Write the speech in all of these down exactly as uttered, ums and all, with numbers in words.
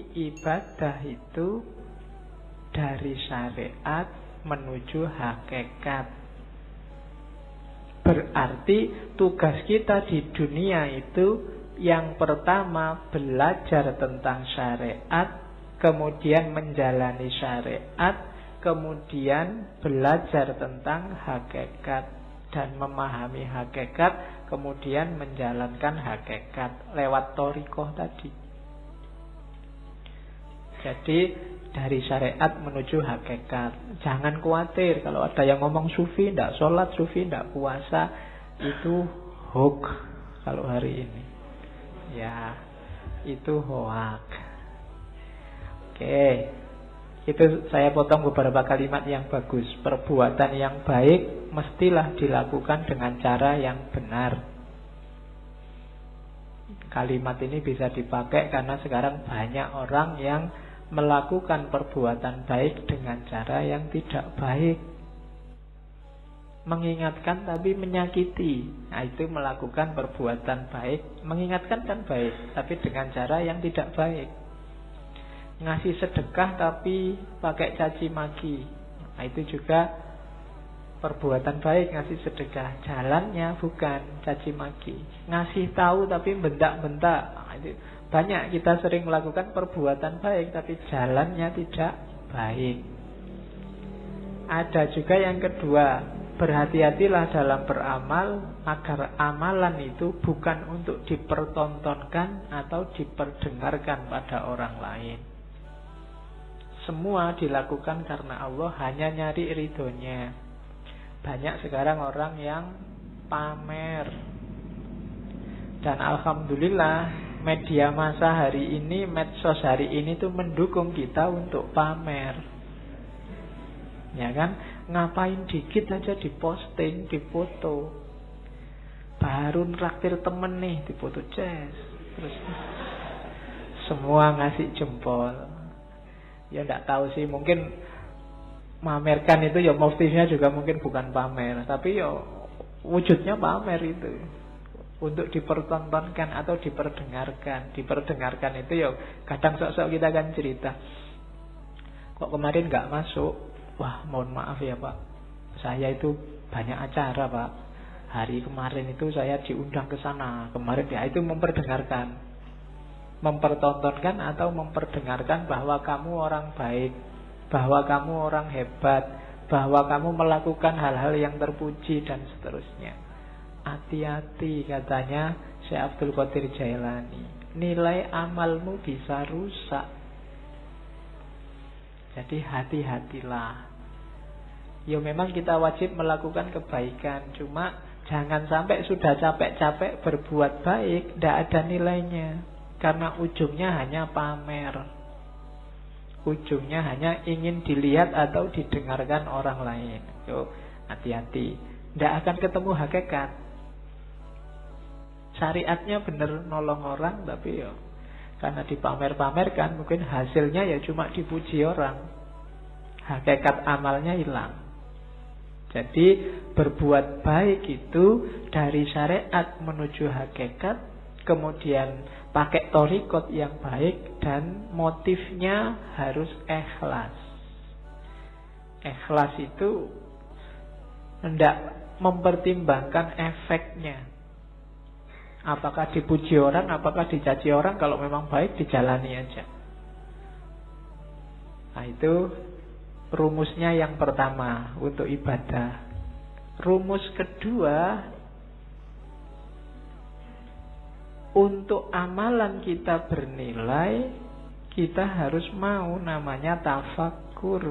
ibadah itu dari syariat menuju hakikat. Berarti tugas kita di dunia itu yang pertama belajar tentang syariat, kemudian menjalani syariat, kemudian belajar tentang hakikat dan memahami hakikat, kemudian menjalankan hakikat lewat thariqah tadi. Jadi dari syariat menuju hakikat. Jangan khawatir kalau ada yang ngomong sufi tidak sholat, sufi tidak puasa, itu hoax kalau hari ini. Ya, itu hoax. Oke, itu saya potong beberapa kalimat yang bagus. Perbuatan yang baik mestilah dilakukan dengan cara yang benar. Kalimat ini bisa dipakai karena sekarang banyak orang yang melakukan perbuatan baik dengan cara yang tidak baik. Mengingatkan tapi menyakiti. Nah, itu melakukan perbuatan baik. Mengingatkan kan baik, tapi dengan cara yang tidak baik. Ngasih sedekah tapi pakai caci maki. Nah, itu juga perbuatan baik, ngasih sedekah. Jalannya bukan caci maki. Ngasih tahu tapi bentak-bentak. Nah, itu banyak kita sering melakukan perbuatan baik tapi jalannya tidak baik. Ada juga yang kedua, berhati-hatilah dalam beramal agar amalan itu bukan untuk dipertontonkan atau diperdengarkan pada orang lain. Semua dilakukan karena Allah, hanya nyari ridhonya. Banyak sekarang orang yang pamer. Dan alhamdulillah media massa hari ini, medsos hari ini tuh mendukung kita untuk pamer. Ya kan? Ngapain dikit aja diposting, difoto. Baru traktir temen nih, difoto jazz. Terus semua ngasih jempol. Ya enggak tahu sih, mungkin mamerkan itu ya motifnya juga mungkin bukan pamer, tapi ya wujudnya pamer itu. Untuk dipertontonkan atau diperdengarkan. Diperdengarkan itu ya kadang sok-sok kita kan cerita, kok kemarin gak masuk. Wah, mohon maaf ya Pak, saya itu banyak acara Pak. Hari kemarin itu saya diundang ke sana. Kemarin ya, itu memperdengarkan. Mempertontonkan atau memperdengarkan bahwa kamu orang baik, bahwa kamu orang hebat, bahwa kamu melakukan hal-hal yang terpuji dan seterusnya. Hati-hati katanya Syekh Abdul Qadir Jailani, nilai amalmu bisa rusak. Jadi hati-hatilah. Ya memang kita wajib melakukan kebaikan, cuma jangan sampai sudah capek-capek berbuat baik tidak ada nilainya, karena ujungnya hanya pamer. Ujungnya hanya ingin dilihat atau didengarkan orang lain. Yo, hati-hati. Tidak akan ketemu hakikat. Syariatnya benar nolong orang, tapi ya karena dipamer-pamerkan, mungkin hasilnya ya cuma dipuji orang. Hakikat amalnya hilang. Jadi berbuat baik itu dari syariat menuju hakikat, kemudian pakai thariqat yang baik, dan motifnya harus ikhlas. Ikhlas itu hendak mempertimbangkan efeknya. Apakah dipuji orang, apakah dicaci orang. Kalau memang baik, dijalani aja. Nah itu rumusnya yang pertama untuk ibadah. Rumus kedua, untuk amalan kita bernilai, kita harus mau namanya tafakkur.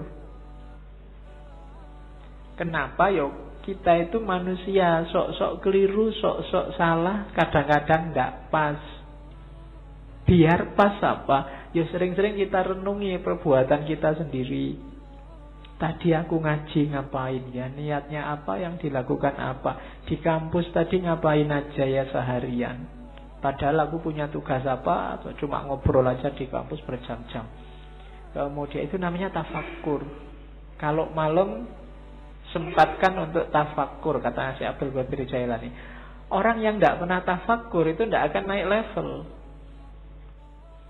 Kenapa? Yo, kita itu manusia, sok-sok keliru, sok-sok salah, kadang-kadang tidak pas. Biar pas apa? Ya sering-sering kita renungi perbuatan kita sendiri. Tadi aku ngaji ngapain ya? Niatnya apa, yang dilakukan apa? Di kampus tadi ngapain aja ya seharian? Padahal aku punya tugas apa? Atau cuma ngobrol aja di kampus berjam-jam. Kemudian itu namanya tafakkur. Kalau malam sempatkan untuk tafakkur, kata Syekh Abdul Qadir Jailani. Orang yang tidak pernah tafakkur itu tidak akan naik level.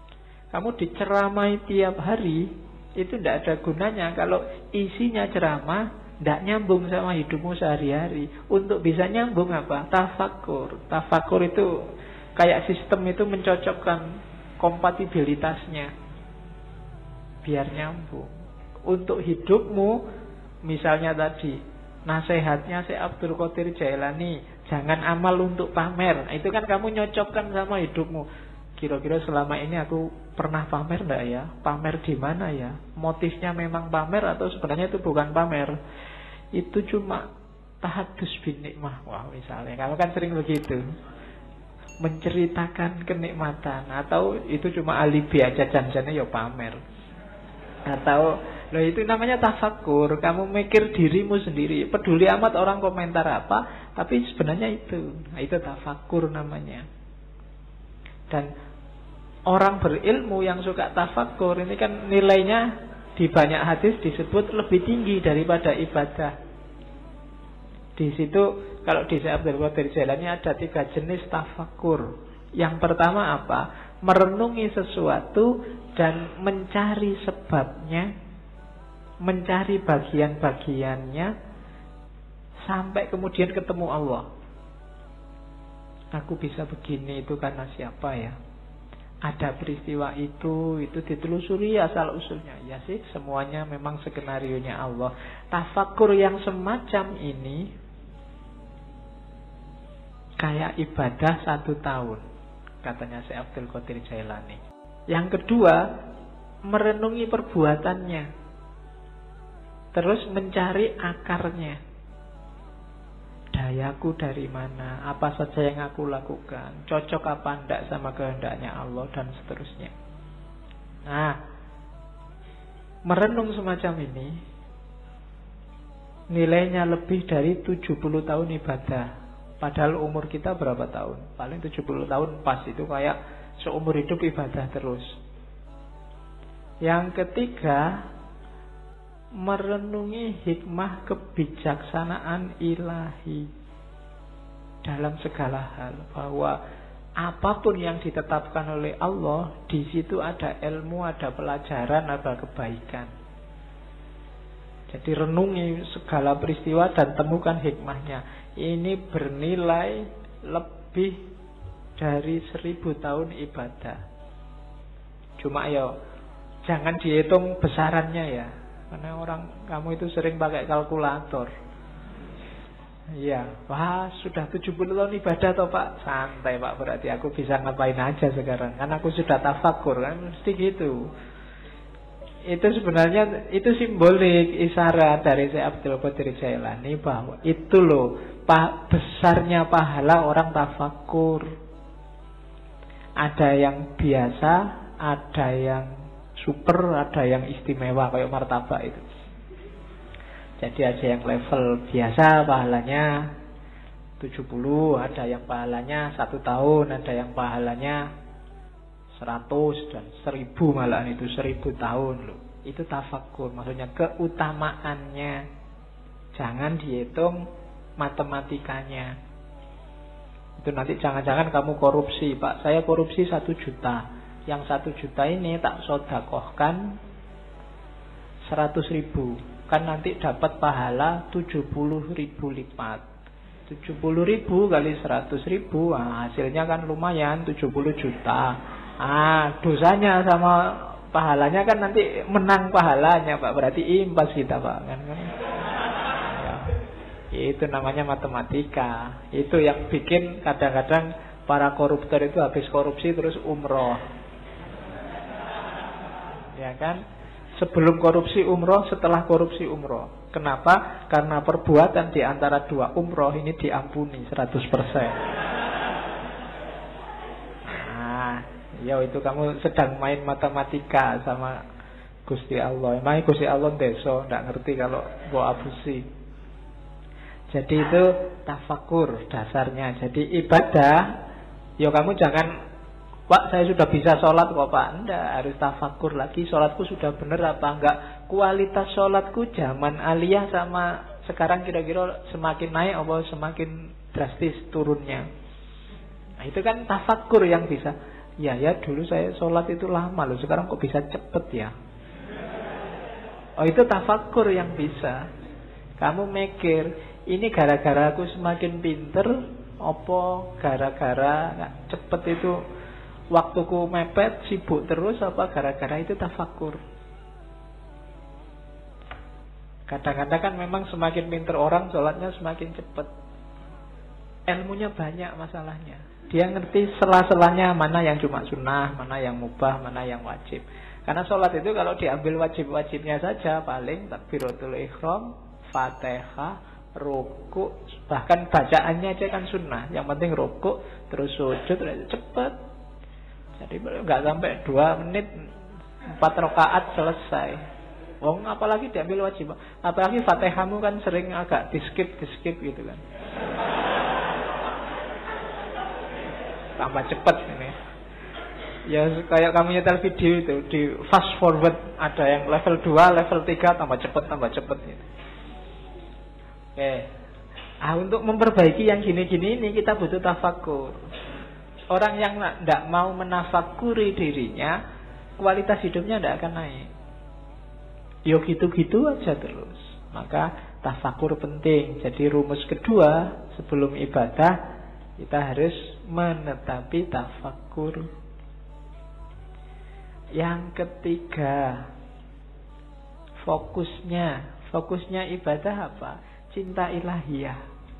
Kamu diceramai tiap hari, itu tidak ada gunanya kalau isinya ceramah tidak nyambung sama hidupmu sehari-hari. Untuk bisa nyambung apa? Tafakur. Tafakur itu kayak sistem itu mencocokkan kompatibilitasnya biar nyambung. Untuk hidupmu, misalnya tadi nasihatnya Syekh Abdul Qadir Jailani, jangan amal untuk pamer. Nah, itu kan kamu nyocokkan sama hidupmu. Kira-kira selama ini aku pernah pamer enggak ya? Pamer di mana ya? Motifnya memang pamer atau sebenarnya itu bukan pamer? Itu cuma tahadus bin nikmah. Wah, misalnya kamu kan sering begitu, menceritakan kenikmatan, atau itu cuma alibi aja, janjinya ya pamer. Atau loh, itu namanya tafakur. Kamu mikir dirimu sendiri, peduli amat orang komentar apa, tapi sebenarnya itu. Nah, itu tafakur namanya. Dan orang berilmu yang suka tafakur ini kan nilainya di banyak hadis disebut lebih tinggi daripada ibadah. Di situ kalau di Syekh Abdul Qadir Jailani ada tiga jenis tafakur. Yang pertama apa? Merenungi sesuatu dan mencari sebabnya, mencari bagian-bagiannya sampai kemudian ketemu Allah. Aku bisa begini itu karena siapa ya? Ada peristiwa itu, itu ditelusuri asal usulnya. Ya sih, semuanya memang skenarionya Allah. Tafakur yang semacam ini kayak ibadah satu tahun, katanya Syekh Abdul Qadir Jailani. Yang kedua, merenungi perbuatannya, terus mencari akarnya. Dayaku dari mana, apa saja yang aku lakukan, cocok apa enggak sama kehendaknya Allah, dan seterusnya. Nah, merenung semacam ini nilainya lebih dari tujuh puluh tahun ibadah. Padahal umur kita berapa tahun? Paling tujuh puluh tahun pas, itu kayak seumur hidup ibadah terus. Yang ketiga, merenungi hikmah kebijaksanaan ilahi dalam segala hal, bahwa apapun yang ditetapkan oleh Allah, di situ ada ilmu, ada pelajaran, ada kebaikan. Jadi renungi segala peristiwa dan temukan hikmahnya. Ini bernilai lebih dari seribu tahun ibadah. Cuma ya jangan dihitung besarannya ya, karena orang kamu itu sering pakai kalkulator. Iya, wah sudah tujuh puluh tahun ibadah toh Pak. Santai Pak, berarti aku bisa ngapain aja sekarang, kan aku sudah tafakur, kan mesti gitu. Itu sebenarnya itu simbolik, isyarat dari Syekh Abdul Qadir Jailani bahwa itu loh pa, besarnya pahala orang tafakur. Ada yang biasa, ada yang super, ada yang istimewa kayak martabak itu. Jadi ada yang level biasa pahalanya tujuh puluh, ada yang pahalanya satu tahun, ada yang pahalanya seratus dan seribu, malah itu seribu tahun loh. Itu tafakur, maksudnya keutamaannya. Jangan dihitung matematikanya. Itu nanti jangan-jangan kamu korupsi, Pak, saya korupsi satu juta, yang satu juta ini tak sodakohkan seratus ribu, kan nanti dapat pahala tujuh puluh ribu lipat. Tujuh puluh ribu kali seratus ribu, nah, hasilnya kan lumayan, tujuh puluh juta. Ah, dosanya sama pahalanya kan nanti menang pahalanya Pak, berarti impas kita Pak, kan, kan? Ya. Itu namanya matematika. Itu yang bikin kadang-kadang para koruptor itu habis korupsi terus umroh, ya kan? Sebelum korupsi umroh, setelah korupsi umroh. Kenapa? Karena perbuatan di antara dua umroh ini diampuni seratus persen. Ya itu kamu sedang main matematika sama Gusti Allah. Emangnya Gusti Allah deso, tidak ngerti kalau mau abusi. Jadi itu tafakur dasarnya. Jadi ibadah, ya kamu jangan, Pak saya sudah bisa sholat kok Pak. Enggak, harus tafakur lagi. Sholatku sudah benar apa enggak? Kualitas sholatku zaman aliyah sama sekarang kira-kira semakin naik atau semakin drastis turunnya. Nah itu kan tafakur yang bisa. Ya ya dulu saya sholat itu lama loh, sekarang kok bisa cepet ya. Oh itu tafakur yang bisa. Kamu mikir, ini gara-gara aku semakin pinter, opo gara-gara cepet itu waktuku mepet, sibuk terus, apa gara-gara itu tafakur. Kadang-kadang kan memang semakin pinter orang sholatnya semakin cepet. Ilmunya banyak masalahnya. Dia ngerti sela-selanya mana yang cuma sunnah, mana yang mubah, mana yang wajib. Karena sholat itu kalau diambil wajib-wajibnya saja, paling takbiratul ihram, Fatihah, ruku, bahkan bacaannya aja kan sunnah. Yang penting ruku, terus sujud, cepet. Jadi nggak sampai dua menit, empat rakaat selesai. Wong apalagi diambil wajib, apalagi Fatihahmu kan sering agak di skip, di skip gitu kan. Tambah cepet ini. Ya kayak kamu nyetel video itu, di fast forward, ada yang level dua, level tiga, tambah cepet, tambah cepet gitu. Oke. Ah, untuk memperbaiki yang gini-gini ini kita butuh tafakur. Orang yang tidak mau menafakuri dirinya, kualitas hidupnya tidak akan naik. Yo gitu-gitu aja terus. Maka tafakur penting. Jadi rumus kedua sebelum ibadah, kita harus menetapi tafakur. Yang ketiga, fokusnya. Fokusnya ibadah apa? Cinta ilahiyah.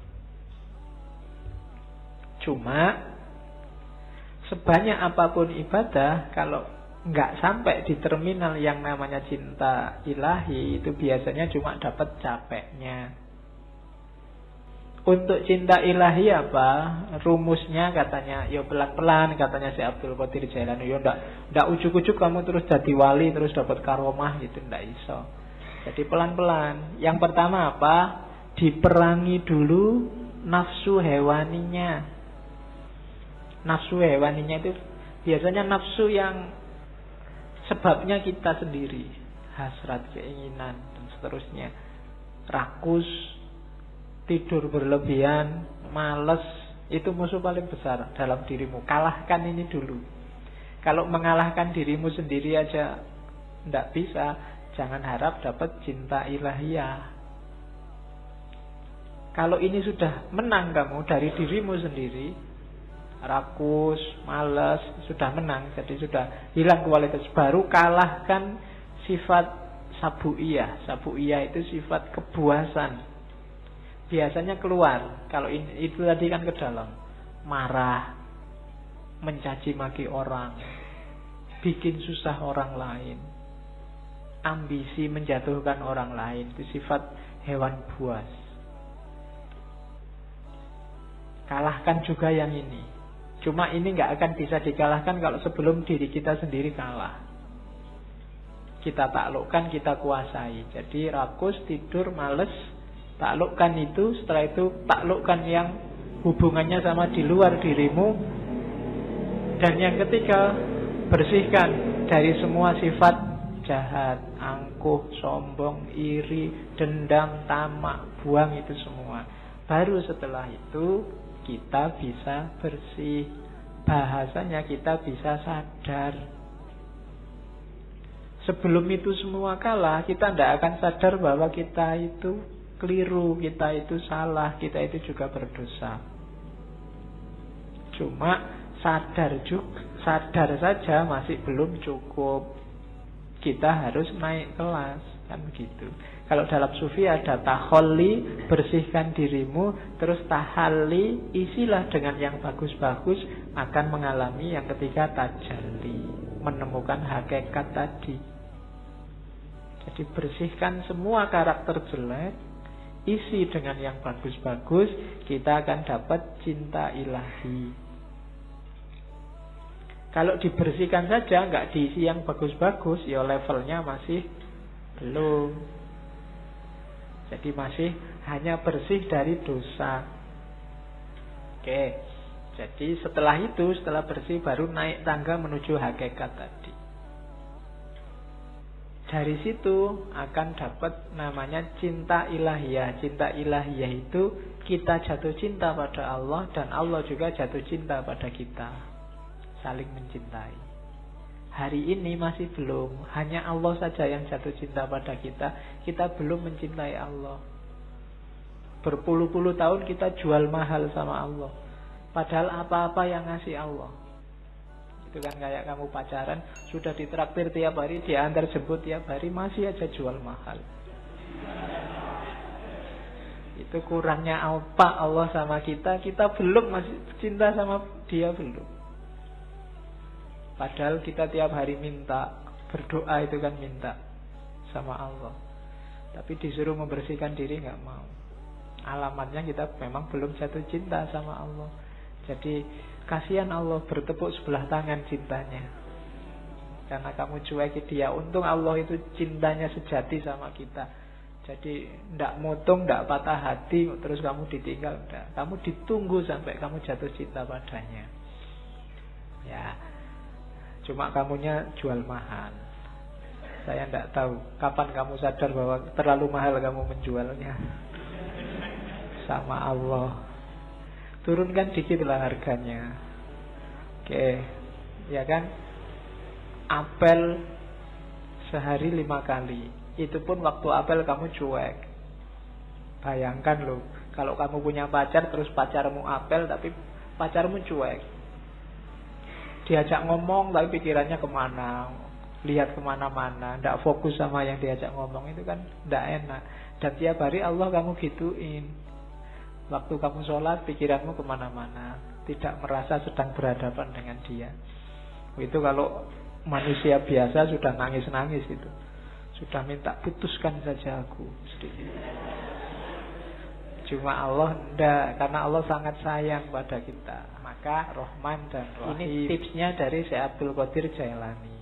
Cuma sebanyak apapun ibadah, kalau nggak sampai di terminal yang namanya cinta ilahi, itu biasanya cuma dapat capeknya. Untuk cinta ilahi apa? Rumusnya katanya, ya pelan-pelan katanya si Abdul Qadir Jailani. Ya ndak ndak ujuk-ujuk kamu terus jadi wali terus dapat karomah gitu, ndak iso. Jadi pelan-pelan. Yang pertama apa? Diperangi dulu nafsu hewaninya. Nafsu hewaninya itu biasanya nafsu yang sebabnya kita sendiri, hasrat, keinginan dan seterusnya. Rakus, tidur berlebihan, malas, itu musuh paling besar dalam dirimu. Kalahkan ini dulu. Kalau mengalahkan dirimu sendiri aja tidak bisa, jangan harap dapat cinta ilahiyah. Kalau ini sudah menang kamu dari dirimu sendiri, rakus, malas, sudah menang, jadi sudah hilang kualitas, baru kalahkan sifat sabuiyah. Sabuiyah itu sifat kebuasan. Biasanya keluar. Kalau ini, itu tadi kan ke dalam. Marah, mencaci maki orang, bikin susah orang lain, ambisi menjatuhkan orang lain. Itu sifat hewan buas. Kalahkan juga yang ini. Cuma ini nggak akan bisa dikalahkan kalau sebelum diri kita sendiri kalah. Kita taklukkan, kita kuasai. Jadi rakus, tidur, males, taklukkan itu. Setelah itu taklukkan yang hubungannya sama di luar dirimu. Dan yang ketiga, bersihkan dari semua sifat jahat, angkuh, sombong, iri, dendam, tamak. Buang itu semua. Baru setelah itu kita bisa bersih. Bahasanya kita bisa sadar. Sebelum itu semua kalah, kita tidak akan sadar bahwa kita itu keliru, kita itu salah, kita itu juga berdosa. Cuma sadar juga, sadar saja masih belum cukup. Kita harus naik kelas, kan begitu. Kalau dalam sufi ada taholli, bersihkan dirimu, terus tahalli, isilah dengan yang bagus-bagus, akan mengalami yang ketiga tajalli, menemukan hakikat tadi. Jadi bersihkan semua karakter jelek, isi dengan yang bagus-bagus, kita akan dapat cinta ilahi. Kalau dibersihkan saja, nggak diisi yang bagus-bagus, ya levelnya masih belum. Jadi masih hanya bersih dari dosa. Oke. Jadi setelah itu, setelah bersih, baru naik tangga menuju hakikat tadi. Dari situ akan dapat namanya cinta ilahiyah. Cinta ilahiyah itu kita jatuh cinta pada Allah dan Allah juga jatuh cinta pada kita. saling mencintai. Hari ini masih belum. Hanya Allah saja yang jatuh cinta pada kita. Kita belum mencintai Allah. Berpuluh-puluh tahun kita jual mahal sama Allah, padahal apa-apa yang ngasih Allah. Itu kan kayak kamu pacaran, sudah ditraktir tiap hari, diantar jemput tiap hari, masih aja jual mahal. Itu kurangnya apa Allah sama kita. Kita belum masih cinta sama dia, belum. Padahal kita tiap hari minta, berdoa itu kan minta sama Allah, tapi disuruh membersihkan diri nggak mau. Alamatnya kita memang belum jatuh cinta sama Allah. Jadi kasihan Allah, bertepuk sebelah tangan cintanya, karena kamu cueki dia. Untung Allah itu cintanya sejati sama kita. Jadi ndak motong, ndak patah hati terus kamu ditinggal, ndak. Kamu ditunggu sampai kamu jatuh cinta padanya. Ya, cuma kamunya jual mahal. Saya ndak tahu kapan kamu sadar bahwa terlalu mahal kamu menjualnya sama Allah. Turunkan dikit lah harganya. Oke, ya kan? Apel sehari lima kali. Itu pun waktu apel kamu cuek. Bayangkan loh, kalau kamu punya pacar terus pacarmu apel tapi pacarmu cuek. Diajak ngomong tapi pikirannya kemana, lihat kemana-mana, tidak fokus sama yang diajak ngomong, itu kan tidak enak. Dan tiap hari Allah kamu gituin. Waktu kamu sholat pikiranmu kemana-mana, tidak merasa sedang berhadapan dengan dia. Itu kalau manusia biasa sudah nangis-nangis itu, sudah minta putuskan saja aku sedikit. Cuma Allah enggak, karena Allah sangat sayang pada kita. Maka Rahman dan Rahim. Ini tipsnya dari Syekh Abdul Qadir Jailani.